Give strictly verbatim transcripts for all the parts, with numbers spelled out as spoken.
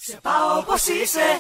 Σε πάω όπως είσαι.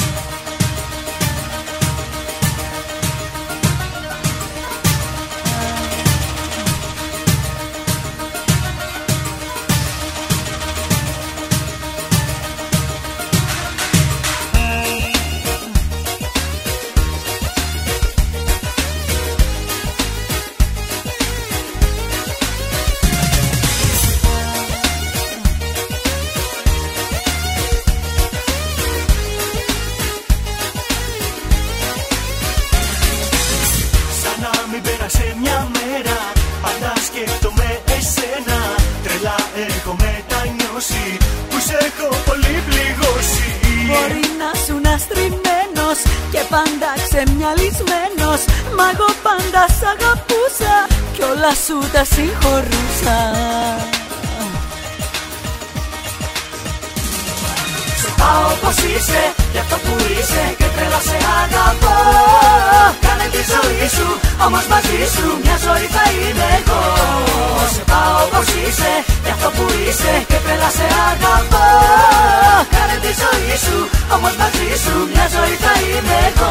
Πέρασε μια μέρα, πάντα σκέφτομαι εσένα. Τρελά έχω μετανιώσει που σε έχω πολύ πληγώσει. Μπορεί να σου να στριμμένος και πάντα ξεμυαλισμένος, μα εγώ πάντα σ' αγαπούσα κι όλα σου τα συγχωρούσα. Σε πάω όπως είσαι, για αυτό που είσαι και τρέλα σε αγαπώ. Κάνε τη ζωή σου, όμως μαζί σου μια ζωή θα είμαι εγώ. Σε πάω όπως είσαι, για αυτό που είσαι και τρέλα σε αγαπώ. Κάνε τη ζωή σου, όμως μαζί σου μια ζωή θα είμαι εγώ.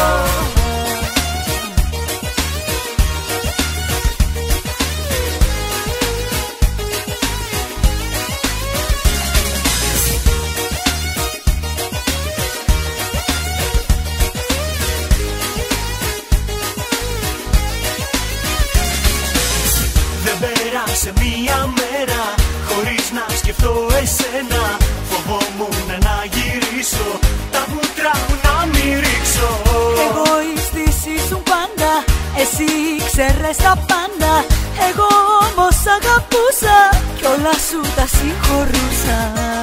Σε μία μέρα χωρίς να σκεφτώ εσένα. Φοβόμουν να γυρίσω, τα μούτρα μου να μη ρίξω. Εγωιστής ήσουν πάντα, εσύ ξέρες τα πάντα. Εγώ όμως αγαπούσα κι όλα σου τα συγχωρούσα.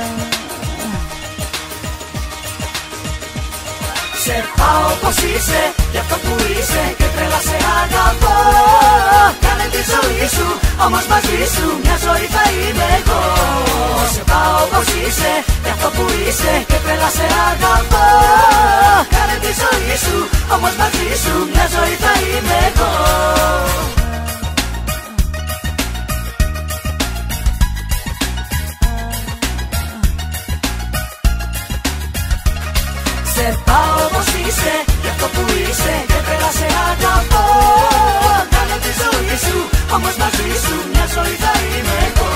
Σε πάω όπως είσαι, για αυτό που είσαι και τρέλα σε αγαπώ. Κάνε τη ζωή σου, όμως μαζί σου μια ζωή θα είμαι εγώ. Σε πάω όπως είσαι, για αυτό που είσαι και τρέλα σε αγαπώ. Κάνε τη ζωή σου, όμως μαζί σου μια ζωή θα είμαι εγώ. Σε πάω όπως είσαι, για αυτό που είσαι και τρέλα σε αγαπώ. Κάνε τη ζωή σου, όμως μαζί σου μια ζωή θα είμαι εγώ.